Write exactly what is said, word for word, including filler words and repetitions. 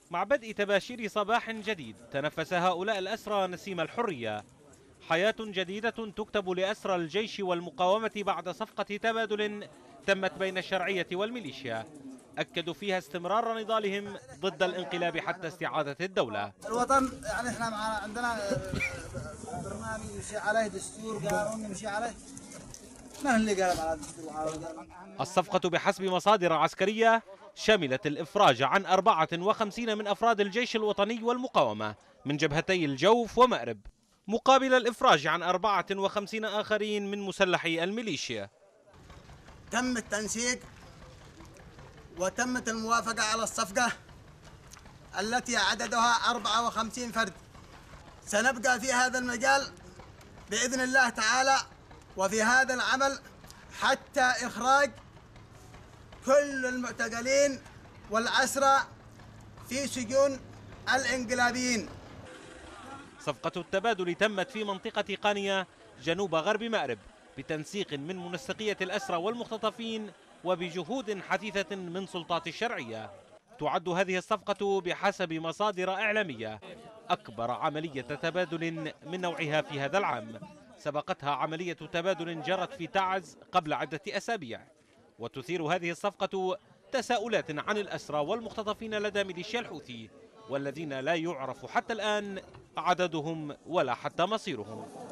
مع بدء تباشير صباح جديد تنفس هؤلاء الأسرى نسيم الحرية. حياة جديدة تكتب لأسرى الجيش والمقاومة بعد صفقة تبادل تمت بين الشرعية والميليشيا، أكدوا فيها استمرار نضالهم ضد الانقلاب حتى استعادة الدولة. الوطن يعني احنا مع عندنا برنامج يمشي عليه، دستور قانون يمشي عليه، ما اللي قال على الدستور. الصفقة بحسب مصادر عسكرية شملت الإفراج عن أربعة وخمسين من أفراد الجيش الوطني والمقاومة من جبهتي الجوف ومأرب، مقابل الإفراج عن أربعة وخمسين آخرين من مسلحي الميليشيا. تم التنسيق وتمت الموافقة على الصفقة التي عددها أربعة وخمسين فرد. سنبقى في هذا المجال بإذن الله تعالى وفي هذا العمل حتى إخراج كل المعتقلين والأسرى في سجون الانقلابيين. صفقة التبادل تمت في منطقة قانية جنوب غرب مأرب بتنسيق من منسقية الأسرى والمختطفين وبجهود حثيثة من سلطات الشرعية. تعد هذه الصفقة بحسب مصادر إعلامية أكبر عملية تبادل من نوعها في هذا العام. سبقتها عملية تبادل جرت في تعز قبل عدة أسابيع، وتثير هذه الصفقة تساؤلات عن الأسرى والمختطفين لدى ميليشيا الحوثي، والذين لا يعرف حتى الآن عددهم ولا حتى مصيرهم.